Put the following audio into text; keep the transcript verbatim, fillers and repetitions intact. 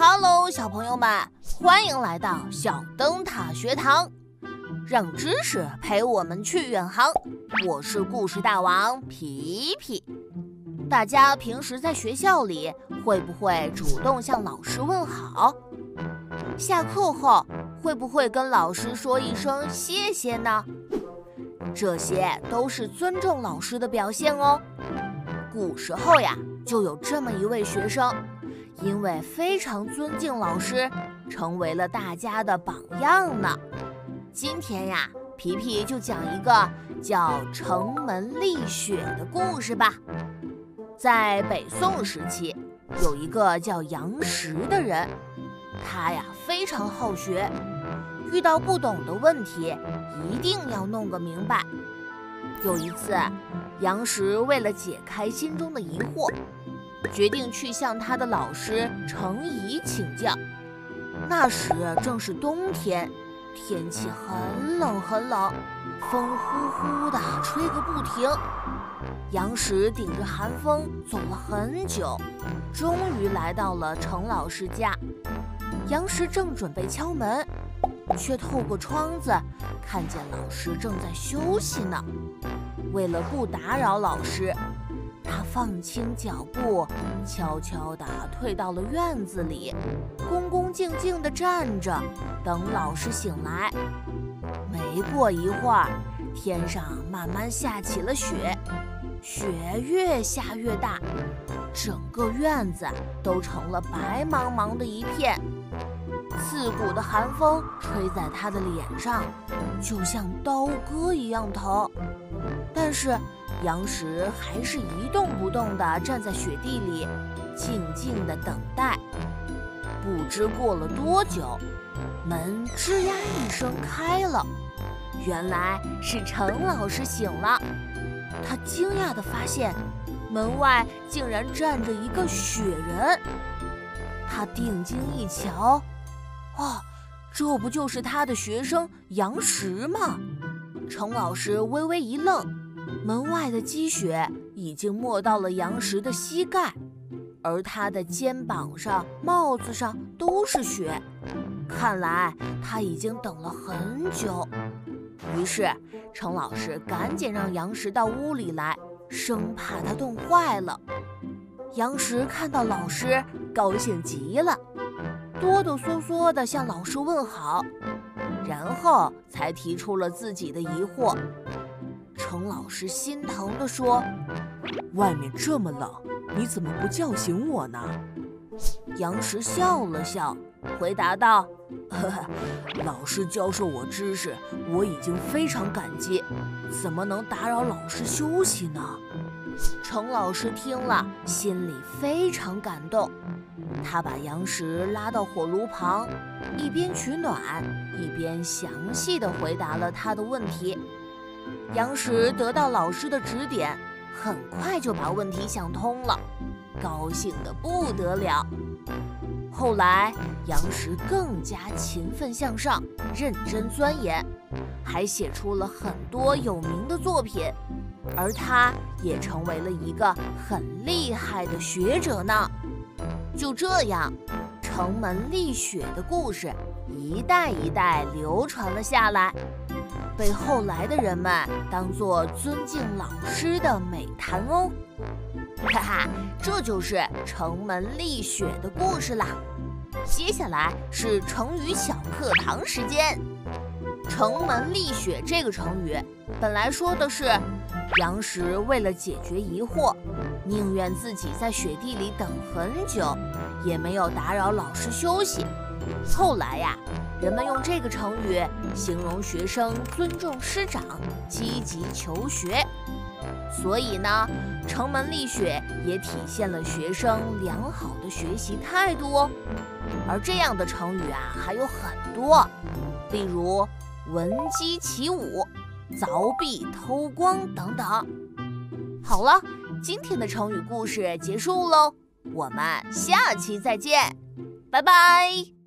Hello， 小朋友们，欢迎来到小灯塔学堂，让知识陪我们去远航。我是故事大王皮皮。大家平时在学校里会不会主动向老师问好？下课后会不会跟老师说一声谢谢呢？这些都是尊重老师的表现哦。古时候呀，就有这么一位学生，因为非常尊敬老师，成为了大家的榜样呢。今天呀，皮皮就讲一个叫城门立雪的故事吧。在北宋时期，有一个叫杨时的人，他呀非常好学，遇到不懂的问题，一定要弄个明白。有一次，杨时为了解开心中的疑惑，决定去向他的老师程颐请教。那时正是冬天，天气很冷很冷，风呼呼地吹个不停。杨时顶着寒风走了很久，终于来到了程老师家。杨时正准备敲门，却透过窗子看见老师正在休息呢。为了不打扰老师，他放轻脚步，悄悄地退到了院子里，恭恭敬敬地站着，等老师醒来。没过一会儿，天上慢慢下起了雪，雪越下越大，整个院子都成了白茫茫的一片。刺骨的寒风吹在他的脸上，就像刀割一样疼。但是杨时还是一动不动地站在雪地里，静静地等待。不知过了多久，门吱呀一声开了，原来是程老师醒了。他惊讶地发现，门外竟然站着一个雪人。他定睛一瞧，哦，这不就是他的学生杨时吗？程老师微微一愣，门外的积雪已经没到了杨时的膝盖，而他的肩膀上、帽子上都是雪，看来他已经等了很久。于是程老师赶紧让杨时到屋里来，生怕他冻坏了。杨时看到老师，高兴极了，哆哆嗦嗦地向老师问好，然后才提出了自己的疑惑。程老师心疼地说：“ 外面这么冷，你怎么不叫醒我呢？” 杨时笑了笑，回答道：“ 呵呵，老师教授我知识，我已经非常感激，怎么能打扰老师休息呢？” 程老师听了，心里非常感动。他把杨时拉到火炉旁，一边取暖，一边详细地回答了他的问题。杨时得到老师的指点，很快就把问题想通了，高兴得不得了。后来杨时更加勤奋向上，认真钻研，还写出了很多有名的作品，而他也成为了一个很厉害的学者呢。就这样，城门立雪的故事一代一代流传了下来，被后来的人们当作尊敬老师的美谈哦。哈哈，这就是城门立雪的故事啦。接下来是成语小课堂时间。城门立雪这个成语本来说的是杨时为了解决疑惑，宁愿自己在雪地里等很久，也没有打扰老师休息。后来呀，人们用这个成语形容学生尊重师长，积极求学。所以呢，城门立雪也体现了学生良好的学习态度哦。而这样的成语啊还有很多，例如闻鸡起舞、凿壁偷光等等。好了，今天的成语故事结束喽，我们下期再见，拜拜。